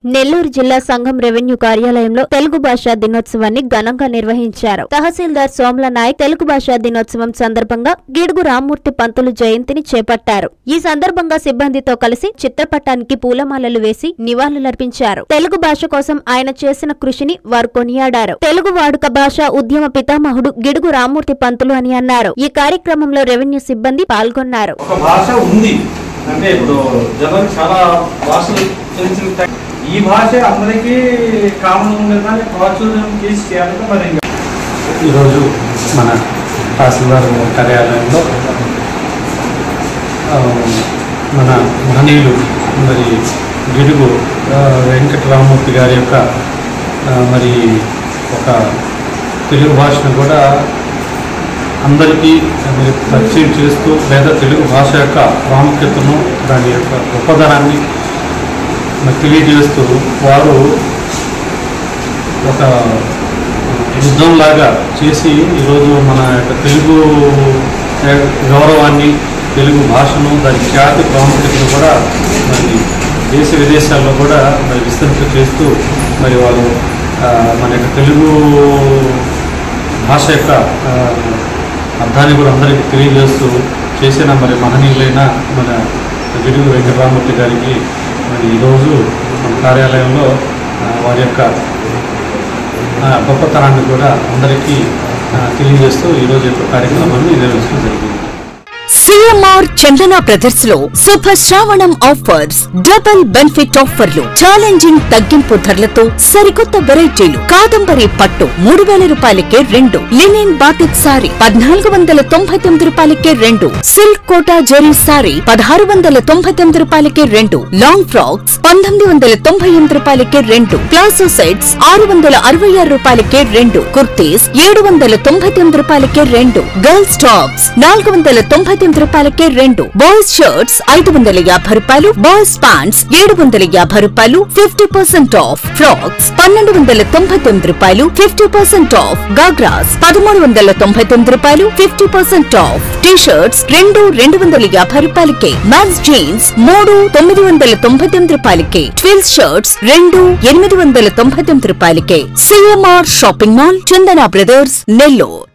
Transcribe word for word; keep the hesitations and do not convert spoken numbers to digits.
నెల్లూరు జిల్లా సంఘం రెవెన్యూ కార్యాలయంలో తెలుగు భాషా దినోత్సవాన్ని ఘనంగా నిర్వహించారు. తహసీల్దార్ సోమల నాయక్ తెలుగు భాషా దినోత్సవం సందర్భంగా గిడుగు రామ్మూర్తి పంతులు జయంతిని చేపట్టారు. ఈ సందర్భంగా సిబ్బందితో కలిసి చిత్రపటానికి పూలమాలలు వేసి నివాళులర్పించారు. తెలుగు భాష కోసం ఆయన చేసిన కృషిని వారు కొనియాడారు. తెలుగు వాడుక భాష ఉద్యమ పితామహుడు గిడుగు రామ్మూర్తి పంతులు అని అన్నారు. ఈ కార్యక్రమంలో రెవెన్యూ సిబ్బంది పాల్గొన్నారు. అంటే ఇప్పుడు జనం చాలా భాషలు తెలిసిన ఈ భాష అందరికీ కామన్ ఉండేదాన్ని ప్రాచుర్యం తీసుకెళ్ళక మరి ఈరోజు మన తహసీల్దార్ కార్యాలయంలో మన మహనీయులు మరి గిడుగు వెంకటరామూర్తి గారి యొక్క మరి ఒక తెలుగు భాషను కూడా అందరికీ మరి పరిచయం చేస్తూ లేదా తెలుగు భాష యొక్క ప్రాముఖ్యతను దాని యొక్క గొప్పదనాన్ని మరి తెలియజేస్తూ వారు ఒక యుద్ధంలాగా చేసి ఈరోజు మన యొక్క తెలుగు గౌరవాన్ని తెలుగు భాషను దాని ఖ్యాతి ప్రాముఖ్యతను కూడా మరి దేశ విదేశాల్లో కూడా మరి విస్తరింప చేస్తూ మరి వాళ్ళు మన యొక్క తెలుగు భాష యొక్క అర్థాన్ని కూడా అందరికీ తెలియజేస్తూ చేసిన మరి మహనీయులైన మన గిడుగు వెంకటరామూర్తి గారికి మరి ఈరోజు మన కార్యాలయంలో వారి యొక్క గొప్పతనాన్ని కూడా అందరికీ తెలియజేస్తూ ఈరోజు యొక్క కార్యక్రమాన్ని నిర్వహించడం జరిగింది. సిఎంఆర్ చందన బ్రదర్స్ లో శుభ శ్రావణం ఆఫర్స్, డబుల్ బెనిఫిట్ ఆఫర్లు, ఛాలెంజింగ్ తగ్గింపు ధరలతో సరికొత్త వెరైటీలు. కాదంబరి పట్టు మూడు వేల రూపాయలకే రెండు, లినిన్ బాటిక్ సారీ పద్నాలుగు వందల తొంభై తొమ్మిది రూపాయలకే రెండు, సిల్క్ కోటా జెరీ సారీ పదహారు వందల తొంభై తొమ్మిది రూపాయలకే రెండు, లాంగ్ ఫ్రాక్స్ పంతొమ్మిది వందల తొంభై ఎనిమిది రూపాయలకే రెండు, ప్లాసో సెట్స్ ఆరు వందల అరవై ఆరు రూపాయలకే రెండు, కుర్తీస్ ఏడు వందల తొంభై తొమ్మిది రూపాయలకే రెండు, గర్ల్స్ టాప్స్ నాలుగు వందల తొంభై తొమ్మిది రూపాయలకే రెండు, బాయ్స్ షర్ట్స్ ఐదు వందల యాభై రూపాయలు, బాయ్స్ ప్యాంట్స్ ఏడు వందల యాభై రూపాయలు, ఫిఫ్టీ పర్సెంట్ ఆఫ్, ఫ్రాక్స్ పన్నెండు వందల తొంభై తొమ్మిది రూపాయలు, ఫిఫ్టీ పర్సెంట్ ఆఫ్, గాగ్రాస్ పదమూడు వందల తొంభై తొమ్మిది రూపాయలు, fifty percent off, T shirts రెండు రెండు వందల యాభై రూపాయలకే, మ్యాన్స్ జీన్స్ మూడు తొమ్మిది వందల తొంభై తొమ్మిది రూపాయలకే, ట్విల్స్ షర్ట్స్ రెండు ఎనిమిది వందల తొంభై తొమ్మిది రూపాయలకే. CMR shopping mall, Chandana brothers, Nellore.